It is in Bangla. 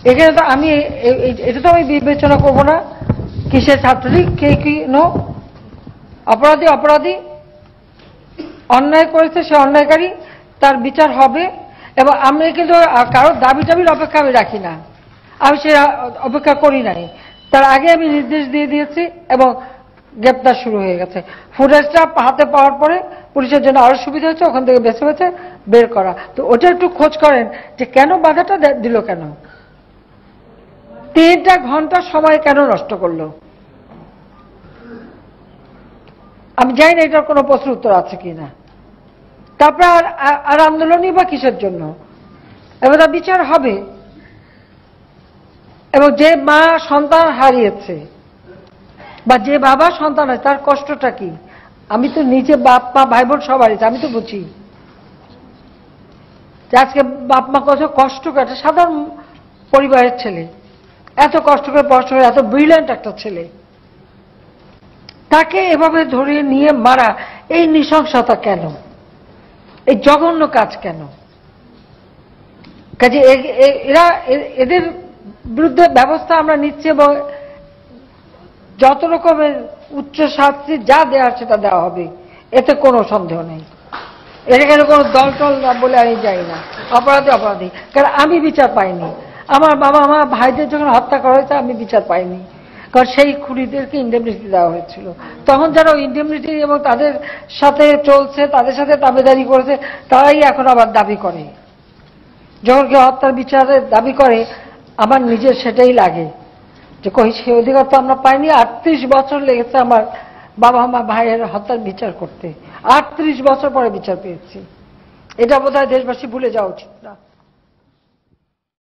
এখানে তো আমি এটা তো আমি বিবেচনা করবো না কিসের ছাত্রলীগ কে কি নো, অপরাধী অপরাধী, অন্যায় করেছে সে অন্যায়কারী, তার বিচার হবে। এবং আমি কিন্তু কারোর দাবি টাবির অপেক্ষা আমি রাখি না, আমি সে অপেক্ষা করি নাই, তার আগে আমি নির্দেশ দিয়ে দিয়েছি এবং গ্রেপ্তার শুরু হয়ে গেছে। ফুটেজটা হাতে পাওয়ার পরে পুলিশের জন্য আরো সুবিধা হচ্ছে, ওখান থেকে বেছে বেছে বের করা। তো ওটা একটু খোঁজ করেন যে কেন বাধাটা দিল, কেন 3টা ঘন্টা সময় কেন নষ্ট করলো। আমি জানি না এটার কোনো প্রশ্ন উত্তর আছে কিনা। তারপরে আর আন্দোলনই বা কিসের জন্য? এবার বিচার হবে। এবং যে মা সন্তান হারিয়েছে বা যে বাবা সন্তান হয় তার কষ্টটা কি? আমি তো নিজে বাপ মা ভাই বোন সবারই, আমি তো বুঝি যে আজকে বাপ মা কত কষ্ট করে, সাধারণ পরিবারের ছেলে এত কষ্ট করে পড়াশোনা করে, এত ব্রিলিয়েন্ট একটা ছেলে, তাকে এভাবে ধরিয়ে নিয়ে মারা, এই নৃশংসতা কেন, এই জঘন্য কাজ কেন? কাজে এরা এদের বিরুদ্ধে ব্যবস্থা আমরা নিচ্ছি এবং যত রকমের উচ্চ শাস্তি যা দেওয়ার সেটা দেওয়া হবে, এতে কোনো সন্দেহ নেই। এখানে কোনো দল টল না বলে আমি যাই না, অপরাধী অপরাধী। কারণ আমি বিচার পাইনি, আমার বাবা আমার ভাইদের যখন হত্যা করা হয়েছে আমি বিচার পাইনি, কারণ সেই খুনিদেরকে ইন্ডেমনিটি দেওয়া হয়েছিল। তখন যারা ইন্ডেমনিটি এবং তাদের সাথে চলছে, তাদের সাথে দাবিদারি করেছে, তারাই এখন আবার দাবি করে। যখন কেউ হত্যার বিচারের দাবি করে, আমার নিজের সেটাই লাগে যে কই সে অধিকার তো আমরা পাইনি। 38 বছর লেগেছে আমার বাবা মা ভাইয়ের হত্যার বিচার করতে, 38 বছর পরে বিচার পেয়েছি। এটা বোধহয় দেশবাসী ভুলে যাওয়া উচিত না।